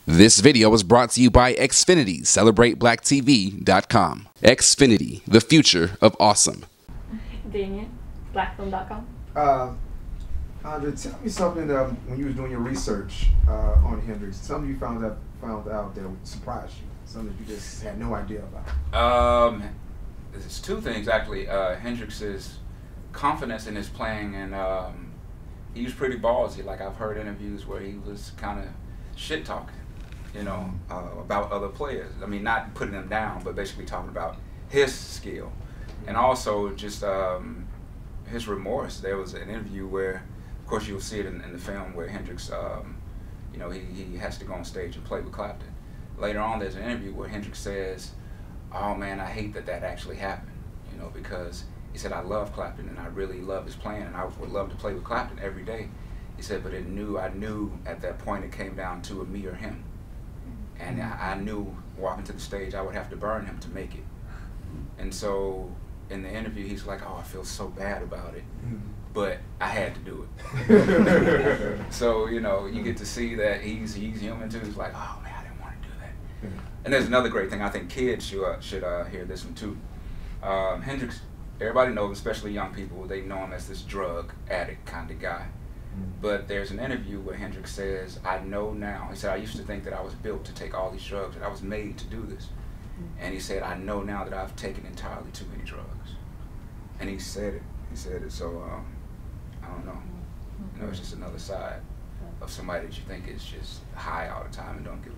This video was brought to you by Xfinity. CelebrateBlackTV.com. Xfinity, the future of awesome. Damien, blackfilm.com. Andre, tell me something when you was doing your research on Hendrix, something you found out that surprised you, something that you just had no idea about. There's two things actually. Hendrix's confidence in his playing, and he was pretty ballsy. Like, I've heard interviews where he was kind of shit talking, you know, about other players. I mean, not putting them down, but basically talking about his skill, and also just his remorse. There was an interview where, of course, you'll see it in the film, where Hendrix, you know, he has to go on stage and play with Clapton. Later on, there's an interview where Hendrix says, "Oh man, I hate that actually happened," you know, because he said, "I love Clapton and I really love his playing and I would love to play with Clapton every day." He said, "But I knew at that point it came down to a me or him, and I knew walking to the stage I would have to burn him to make it." And so in the interview, he's like, "Oh, I feel so bad about it, but I had to do it." So, you know, you get to see that he's human too. He's like, "Oh man, I didn't want to do that." And there's another great thing. I think kids should hear this one too. Hendrix, everybody knows, especially young people, they know him as this drug addict kind of guy. But there's an interview where Hendrix says, "I know now." He said, "I used to think that I was built to take all these drugs, that I was made to do this." And he said, "I know now that I've taken entirely too many drugs." And he said it. So I don't know. You know, it's just another side of somebody that you think is just high all the time and don't give a